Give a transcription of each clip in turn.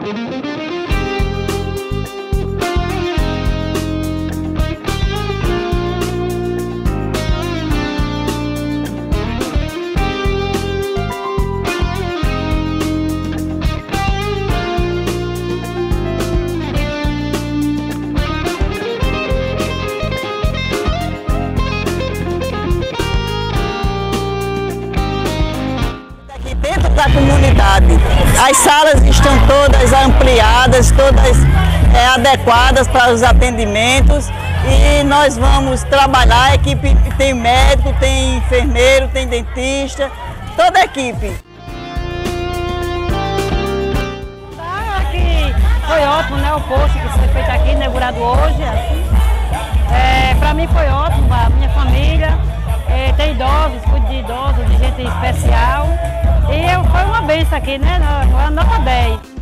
Da comunidade. As salas estão todas ampliadas, todas adequadas para os atendimentos e nós vamos trabalhar. A equipe tem médico, tem enfermeiro, tem dentista, toda a equipe. Aqui foi ótimo, né? O posto que foi feito aqui, inaugurado hoje. Para mim foi ótimo, a minha família tem idosos, cuido de idosos, de gente especial. E foi uma benção aqui, né? Nota 10.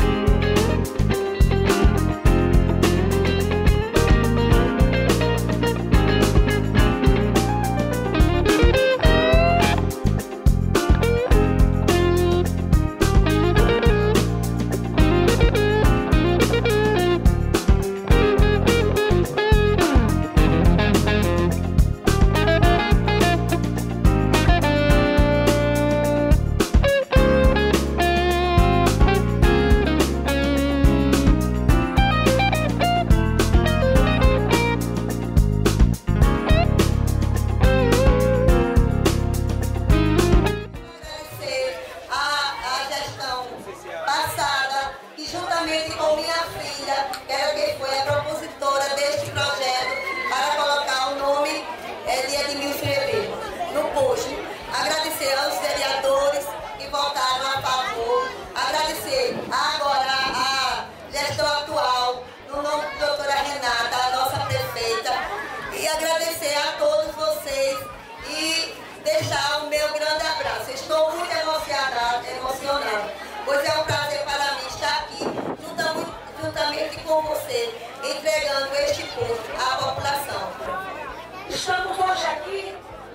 Juntamente com minha filha, que era quem foi a propositora deste projeto, para colocar o nome de Edmilson Ribeiro no posto. Agradecer aos vereadores que votaram a favor, agradecer agora a gestão atual, no nome da doutora Renata, a nossa prefeita, e agradecer a todos vocês e deixar o meu grande abraço. Estou muito emocionada, pois é um prazer para mim estar aqui, juntamente com você, entregando este posto à população. Estamos hoje aqui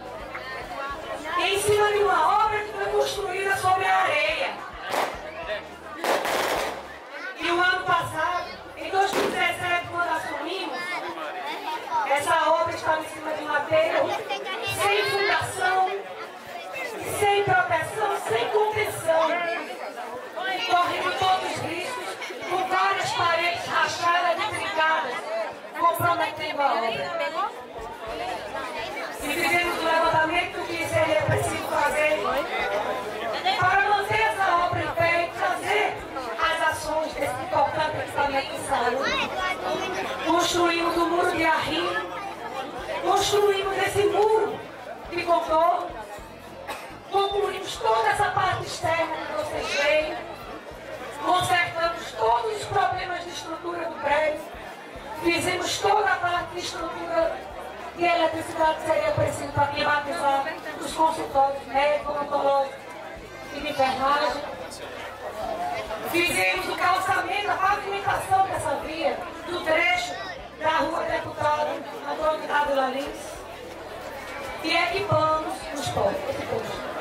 em cima de uma obra que foi construída sobre a areia. E o ano passado, em 2017, quando assumimos, essa obra estava em cima de um aterro, sem fundação, sem proteção, sem contenção. Correndo todos os riscos, com várias paredes rachadas e trincadas, comprometendo a obra. E fizemos um levantamento do que seria preciso fazer para manter essa obra em pé e trazer as ações desse importante equipamento de saúde. Construímos o muro de arrimo, construímos esse muro de contorno, concluímos toda essa parte externa que vocês veem, consertamos todos os problemas de estrutura do prédio, fizemos toda a parte de estrutura de eletricidade que seria preciso para climatizar os consultórios médicos, odontológicos e de enfermagem. Fizemos o calçamento, a pavimentação dessa via, do trecho da rua Deputado Antônio Dávila Lins, e equipamos os postos.